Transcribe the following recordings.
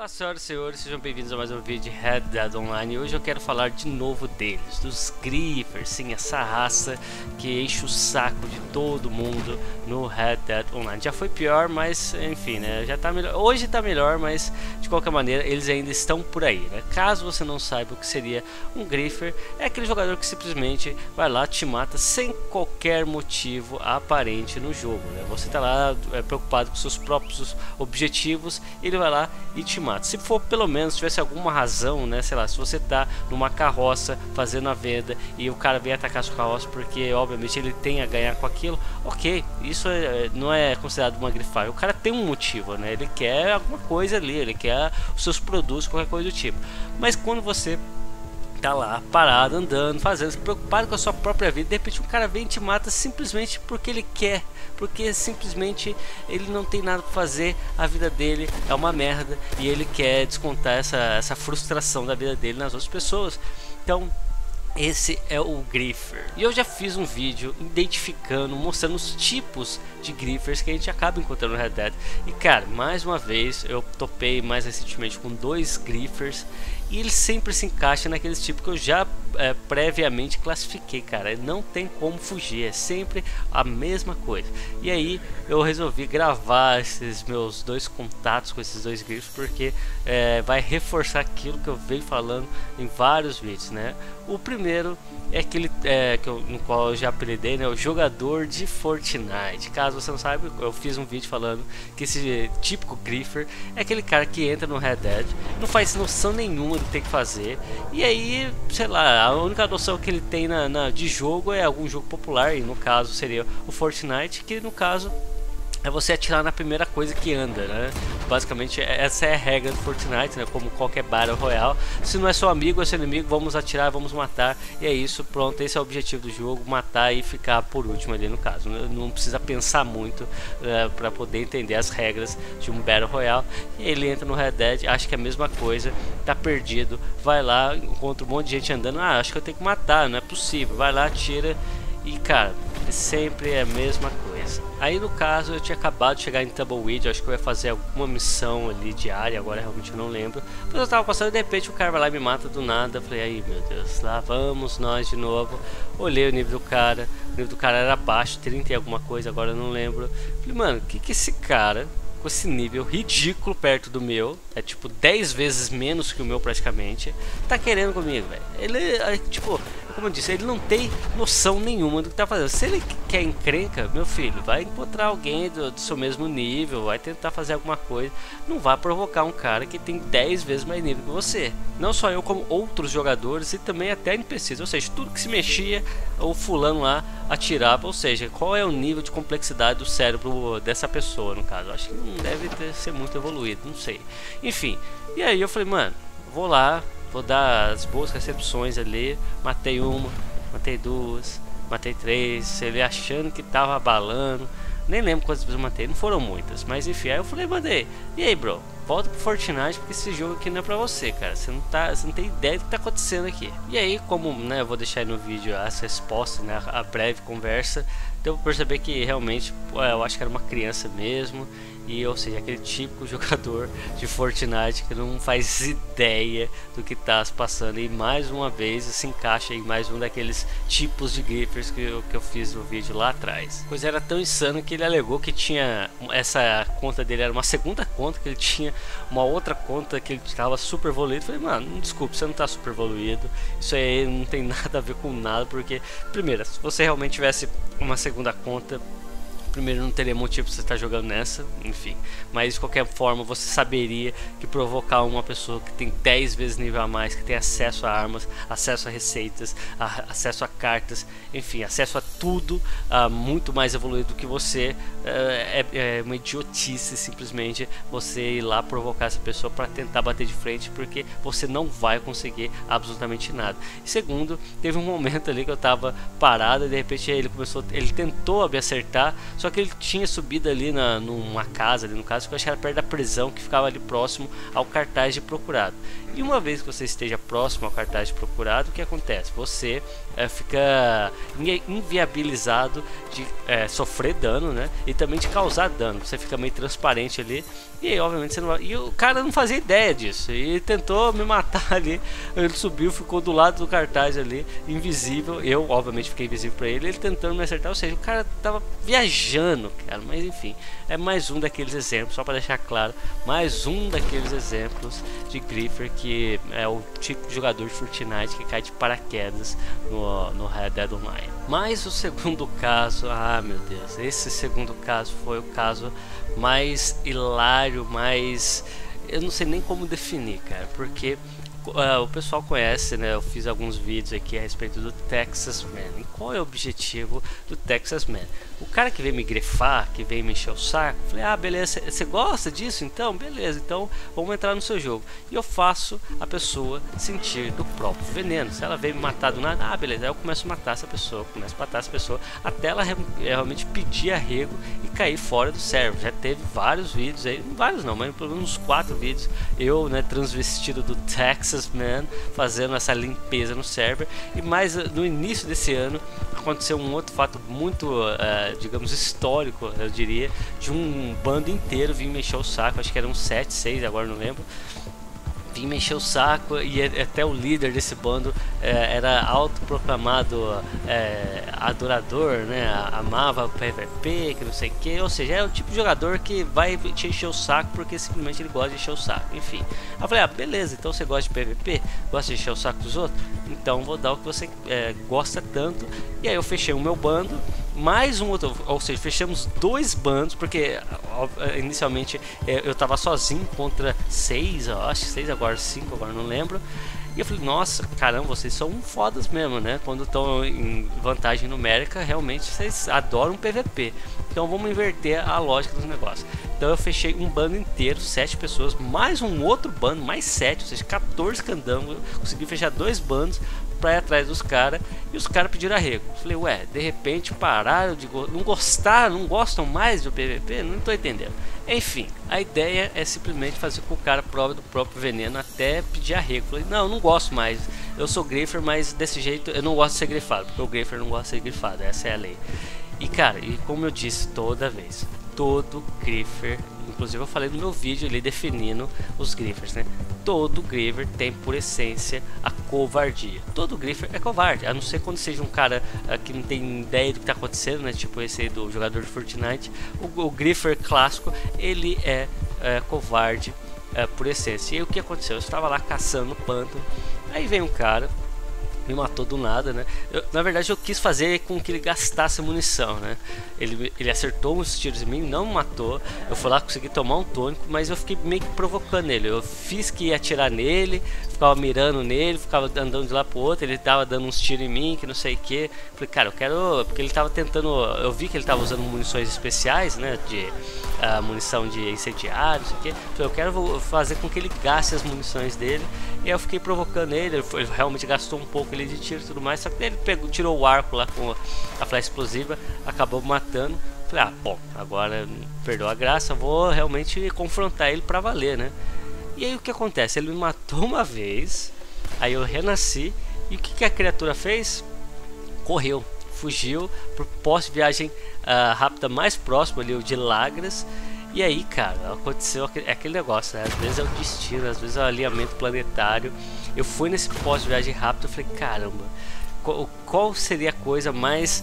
Olá senhoras e senhores, sejam bem-vindos a mais um vídeo de Red Dead Online. E hoje eu quero falar de novo deles, dos Griffers, sim, essa raça que enche o saco de todo mundo no Red Dead Online. Já foi pior, mas enfim, né, já tá melhor. Hoje tá melhor, mas de qualquer maneira eles ainda estão por aí, né? Caso você não saiba o que seria um Griffer, é aquele jogador que simplesmente vai lá, te mata sem qualquer motivo aparente no jogo, né? Você tá lá preocupado com seus próprios objetivos, ele vai lá e te mata. Se for pelo menos tivesse alguma razão, né, sei lá, se você tá numa carroça fazendo a venda e o cara vem atacar sua carroça porque obviamente ele tem a ganhar com aquilo, ok, isso não é considerado uma grifagem. O cara tem um motivo, né, ele quer alguma coisa ali, ele quer os seus produtos, qualquer coisa do tipo. Mas quando você tá lá parado, andando, fazendo, preocupado com a sua própria vida, de repente um cara vem e te mata simplesmente porque ele quer, porque simplesmente ele não tem nada para fazer, a vida dele é uma merda e ele quer descontar essa frustração da vida dele nas outras pessoas. Então esse é o Griffer. E eu já fiz um vídeo identificando, mostrando os tipos de Griffers que a gente acaba encontrando no Red Dead. E cara, mais uma vez eu topei mais recentemente com dois Griffers e eles sempre se encaixam naqueles tipos que eu já previamente classifiquei, cara. Não tem como fugir, é sempre a mesma coisa. E aí eu resolvi gravar esses meus dois contatos com esses dois Griffers porque vai reforçar aquilo que eu venho falando em vários vídeos, né? O primeiro é aquele no qual eu já apelidei, né, o jogador de Fortnite. Caso você não saiba, eu fiz um vídeo falando que esse típico Griffer é aquele cara que entra no Red Dead, não faz noção nenhuma do que tem que fazer, e aí, sei lá, a única noção que ele tem de jogo é algum jogo popular, e no caso seria o Fortnite, que no caso é você atirar na primeira coisa que anda, né? Basicamente essa é a regra do Fortnite, né? Como qualquer Battle Royale, se não é seu amigo ou seu inimigo, vamos atirar, vamos matar, e é isso, pronto, esse é o objetivo do jogo, matar e ficar por último ali no caso. Não precisa pensar muito para poder entender as regras de um Battle Royale. E ele entra no Red Dead, acha que é a mesma coisa, tá perdido, vai lá, encontra um monte de gente andando, acho que eu tenho que matar, não é possível, vai lá, atira. E cara, sempre é a mesma coisa. Aí no caso eu tinha acabado de chegar em Tumbleweed, acho que eu ia fazer alguma missão ali diária, agora realmente eu não lembro. Mas eu tava passando e de repente o cara vai lá e me mata do nada. Eu falei, aí meu Deus, lá vamos nós de novo. Olhei o nível do cara era baixo, 30 e alguma coisa, agora eu não lembro. Falei, mano, que esse cara com esse nível ridículo perto do meu, é tipo 10 vezes menos que o meu praticamente, tá querendo comigo, velho? Ele, tipo, como eu disse, ele não tem noção nenhuma do que tá fazendo. Se ele quer encrenca, meu filho, vai encontrar alguém do seu mesmo nível, vai tentar fazer alguma coisa. Não vai provocar um cara que tem 10 vezes mais nível que você. Não só eu, como outros jogadores e também até NPCs. Ou seja, tudo que se mexia, o fulano lá atirava. Ou seja, qual é o nível de complexidade do cérebro dessa pessoa, no caso? Eu acho que não deve ser muito evoluído, não sei. Enfim, e aí eu falei, mano, vou lá, vou dar as boas recepções ali. Matei uma, matei duas, matei três, ele achando que tava abalando. Nem lembro quantas vezes eu matei, não foram muitas, mas enfim, aí eu falei, mandei. E aí, bro, volta pro Fortnite porque esse jogo aqui não é pra você, cara. Você não tem ideia do que tá acontecendo aqui. E aí, como, né, eu vou deixar aí no vídeo as respostas, né, a breve conversa, deu pra perceber que realmente, pô, eu acho que era uma criança mesmo. E, ou seja, aquele típico jogador de Fortnite que não faz ideia do que está se passando. E mais uma vez se encaixa em mais um daqueles tipos de Griffers que eu fiz no vídeo lá atrás. Pois era tão insano que ele alegou que tinha essa conta dele, era uma segunda conta, que ele tinha uma outra conta que ele estava super evoluído. Falei, mano, desculpa, você não está super evoluído, isso aí não tem nada a ver com nada, porque, primeiro, se você realmente tivesse uma segunda conta, primeiro, não teria motivo para você estar jogando nessa, enfim. Mas de qualquer forma, você saberia que provocar uma pessoa que tem 10 vezes nível a mais, que tem acesso a armas, acesso a receitas, acesso a cartas, enfim, acesso a tudo muito mais evoluído do que você, é uma idiotice simplesmente você ir lá provocar essa pessoa para tentar bater de frente, porque você não vai conseguir absolutamente nada. E segundo, teve um momento ali que eu tava parado e de repente ele tentou me acertar, só que ele tinha subido ali numa casa, ali no caso, que eu acho que era perto da prisão, que ficava ali próximo ao cartaz de procurado. E uma vez que você esteja próximo ao cartaz de procurado, o que acontece? Você fica inviabilizado de sofrer dano, né? E também de causar dano. Você fica meio transparente ali. E aí, obviamente, você não vai... E o cara não fazia ideia disso. E tentou me matar ali. Ele subiu, ficou do lado do cartaz ali, invisível. Eu, obviamente, fiquei invisível pra ele. Ele tentando me acertar. Ou seja, o cara tava viajando, cara. Mas enfim, é mais um daqueles exemplos, só pra deixar claro. Mais um daqueles exemplos de Griefer, que é o tipo de jogador de Fortnite que cai de paraquedas no Red Dead Online. Mas o segundo caso, meu Deus, esse segundo caso foi o caso mais hilário, mais... eu não sei nem como definir, cara, porque o pessoal conhece, né? Eu fiz alguns vídeos aqui a respeito do Texas Man. E qual é o objetivo do Texas Man? O cara que vem me grifar, que vem me encher o saco, falei, beleza, você gosta disso? Então, beleza, então vamos entrar no seu jogo. E eu faço a pessoa sentir do próprio veneno. Se ela vem me matar do nada, beleza, aí eu começo a matar essa pessoa, até ela realmente pedir arrego e cair fora do server. Já teve vários vídeos aí, vários não, mas pelo menos uns 4 vídeos, eu, né, transvestido do Texas Man, fazendo essa limpeza no server. E mais no início desse ano, aconteceu um outro fato muito... digamos histórico, eu diria, de um bando inteiro vir mexer o saco, acho que eram 7, 6, agora não lembro, vim mexer o saco, e até o líder desse bando era autoproclamado adorador, né, amava o PVP, que não sei o que, ou seja, é o tipo de jogador que vai te encher o saco porque simplesmente ele gosta de encher o saco, enfim. Aí eu falei, beleza, então você gosta de PVP, gosta de encher o saco dos outros, então vou dar o que você gosta tanto. E aí eu fechei o meu bando, mais um outro, ou seja, fechamos 2 bandos, porque inicialmente eu tava sozinho contra 6, acho que 6, agora 5, agora não lembro. E eu falei, nossa, caramba, vocês são fodas mesmo, né? Quando estão em vantagem numérica, realmente vocês adoram PVP. Então vamos inverter a lógica dos negócios. Então eu fechei um bando inteiro, 7 pessoas, mais um outro bando, mais 7, ou seja, 14 candangos. Consegui fechar 2 bandos pra ir atrás dos caras, e os caras pediram arrego. Falei, de repente pararam de não gostam mais do PVP? Não tô entendendo. Enfim, a ideia é simplesmente fazer com que o cara prove do próprio veneno até pedir arrego. Falei, não gosto mais, eu sou Griefer, mas desse jeito eu não gosto de ser grifado, porque o Griefer não gosta de ser grifado, essa é a lei. E cara, e como eu disse toda vez, todo Griefer, inclusive eu falei no meu vídeo ali definindo os Griefers, né? Todo Griefer tem por essência a covardia. Todo Griefer é covarde, a não ser quando seja um cara que não tem ideia do que está acontecendo, né? Tipo esse aí do jogador de Fortnite. O Griefer clássico, ele é covarde por essência. E aí o que aconteceu? Eu estava lá caçando no pântano, aí vem um cara, me matou do nada, né? Na verdade eu quis fazer com que ele gastasse munição, né? Ele acertou uns tiros em mim, não me matou. Eu fui lá, consegui tomar um tônico, mas eu fiquei meio que provocando ele. Eu fiz que ia atirar nele, ficava mirando nele, ficava andando de lá pro outro, ele tava dando uns tiros em mim, que não sei o que. Falei, cara, eu quero... Porque ele tava tentando... Eu vi que ele tava usando munições especiais, né? De munição de incendiário, não sei o que. Falei, eu quero fazer com que ele gaste as munições dele. E aí eu fiquei provocando ele realmente gastou um pouco de tiro e tudo mais, só que ele tirou o arco lá com a flecha explosiva, acabou matando. Falei, bom, agora perdeu a graça, vou realmente confrontar ele pra valer, né? E aí o que acontece? Ele me matou uma vez, aí eu renasci, e o que a criatura fez? Correu, fugiu pro posto de viagem rápida mais próximo ali, o de Lagras. E aí, cara, aconteceu aquele negócio, né? Às vezes é o destino, às vezes é o alinhamento planetário. Eu fui nesse posto de viagem rápida e falei, caramba, qual seria a coisa mais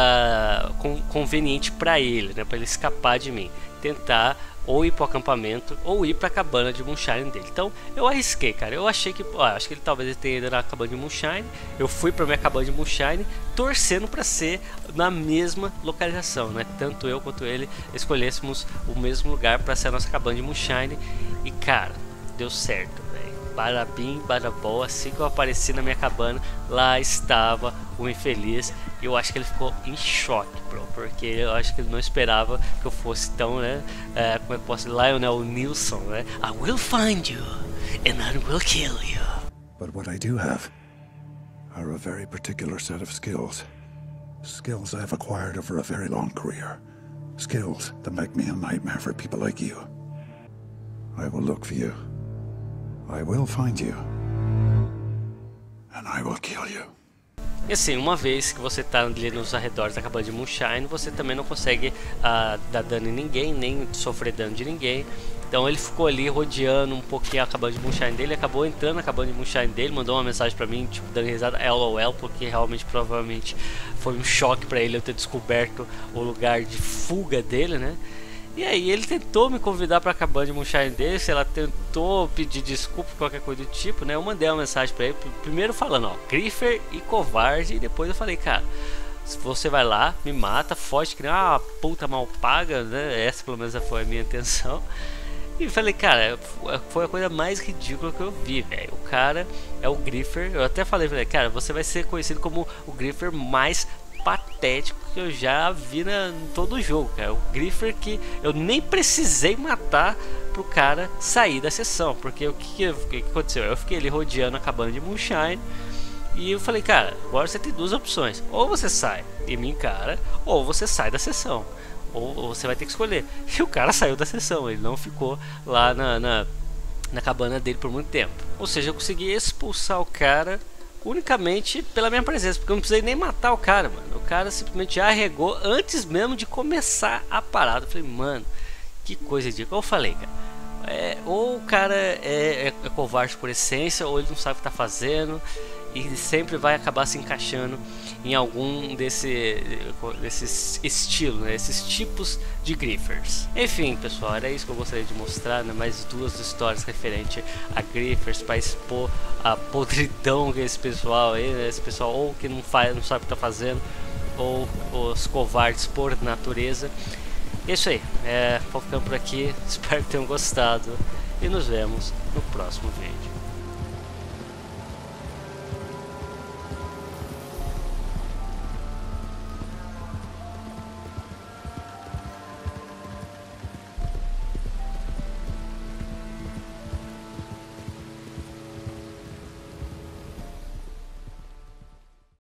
conveniente para ele, né? Para ele escapar de mim? Tentar ou ir pro acampamento ou ir pra cabana de Moonshine dele. Então eu arrisquei, cara. Eu achei que, acho que ele talvez tenha ido na cabana de Moonshine. Eu fui pra minha cabana de Moonshine torcendo pra ser na mesma localização, né? Tanto eu quanto ele escolhêssemos o mesmo lugar pra ser a nossa cabana de Moonshine. E cara, deu certo, velho. Barabim, barabó, assim que eu apareci na minha cabana, lá estava o infeliz. E eu acho que ele ficou em choque, bro, porque eu acho que ele não esperava que eu fosse tão, né, como é que posso dizer, Lionel Nilsson, né? I will find you and I will kill you. But what I do have are a very particular set of skills. Skills I've acquired over a very long career. Skills that make me a nightmare for people like you. I will look for you. I will find you. and I will kill you. E assim, uma vez que você tá ali nos arredores da cabana de Moonshine, você também não consegue dar dano em ninguém, nem sofrer dano de ninguém. Então ele ficou ali rodeando um pouquinho a cabana de Moonshine dele, acabou entrando na cabana de Moonshine dele, mandou uma mensagem pra mim, tipo, dando risada, LOL, porque realmente, provavelmente, foi um choque pra ele eu ter descoberto o lugar de fuga dele, né? E aí ele tentou me convidar pra cabana de Moonshine dele, se ela tentou pedir desculpa, qualquer coisa do tipo, né? Eu mandei uma mensagem pra ele, primeiro falando, ó, Griefer e covarde, e depois eu falei, cara, se você vai lá, me mata, foge que nem uma puta mal paga, né? Essa pelo menos foi a minha intenção. E falei, cara, foi a coisa mais ridícula que eu vi, velho. O cara é o Griefer, eu até falei, cara, você vai ser conhecido como o Griefer mais patético que eu já vi em todo o jogo, cara. O Griefer que eu nem precisei matar pro cara sair da sessão, porque o que aconteceu? Eu fiquei ali rodeando a cabana de Moonshine e eu falei, cara, agora você tem duas opções: ou você sai e me encara, ou você sai da sessão, ou você vai ter que escolher. E o cara saiu da sessão, ele não ficou lá na cabana dele por muito tempo. Ou seja, eu consegui expulsar o cara unicamente pela minha presença, porque eu não precisei nem matar o cara, mano. O cara simplesmente arregou antes mesmo de começar a parada. Eu falei, mano, que coisa ridícula. Eu falei, cara, ou o cara é covarde por essência, ou ele não sabe o que tá fazendo, e sempre vai acabar se encaixando em algum desses estilos, né? Esses tipos de Griefers. Enfim, pessoal, era isso que eu gostaria de mostrar, né? Mais duas histórias referentes a Griefers para expor a podridão que esse pessoal aí, né? Esse pessoal ou que não sabe o que tá fazendo, ou os covardes por natureza. É isso aí, vou ficando por aqui, espero que tenham gostado e nos vemos no próximo vídeo.